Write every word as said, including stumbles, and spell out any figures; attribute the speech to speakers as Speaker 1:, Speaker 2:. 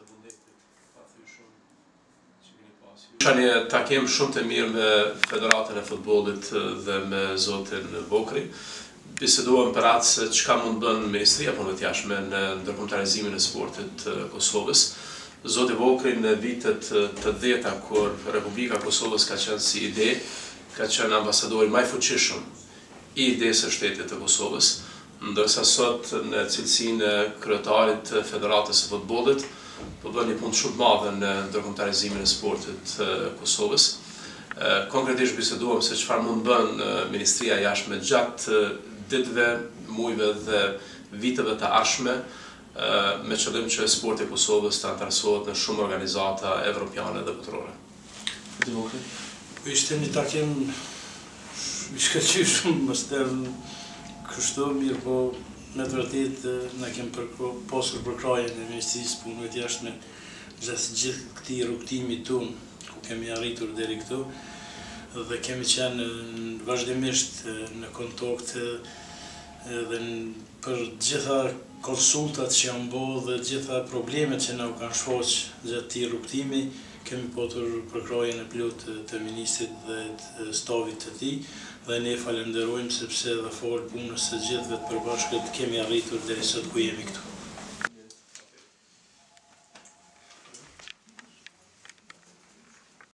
Speaker 1: Shani takim shumë të mirë me Federatën e Futbollit dhe me zotin Vokri. Biseduam për atë se çka mund bën Ministria e Punëve të Jashtme në ndërkombëtarizimin e sportit të Kosovës. Zoti Vokri në vitet të dhjeta kur Republika e Kosovës ka qenë si ide, ka qenë ambasadori më i fuqishëm i idesë së shtetit të Kosovës, ndërsa sot në cilësinë e kryetarit të Federatës së Futbollit po bën një punë shumë të madhe në ndërkombëtarizimin e sportit të Kosovës. Konkretisht biseduam se çfarë mund bën Ministria e Jashtme gjatë ditëve, muajve dhe viteve të ardhshme me qëllim që sporti i Kosovës të antarësohet në shumë organizata evropiane dhe botërore.
Speaker 2: Ishte një takim i shkëlqyeshëm më stërnë kështu, mirë po me të vërtet na kemi pasur përkrajen e Ministrisë së Punëve të Jashtme gjatë gjithë këtij rrugtimi ton, ku kemi arritur deri këtu dhe kemi qenë vazhdimisht në kontakt dhe për gjitha konsultat që janë bërë dhe gjitha problemet që na u kanë shfaq gjatë këtij rrugtimi, kemi patur përkrajen e plotë të ministrit dhe të stafit të tij dhe ne falenderojmë sepse dhe fal punës së gjithëve të përbashkët kemi arritur deri sot ku jemi këtu.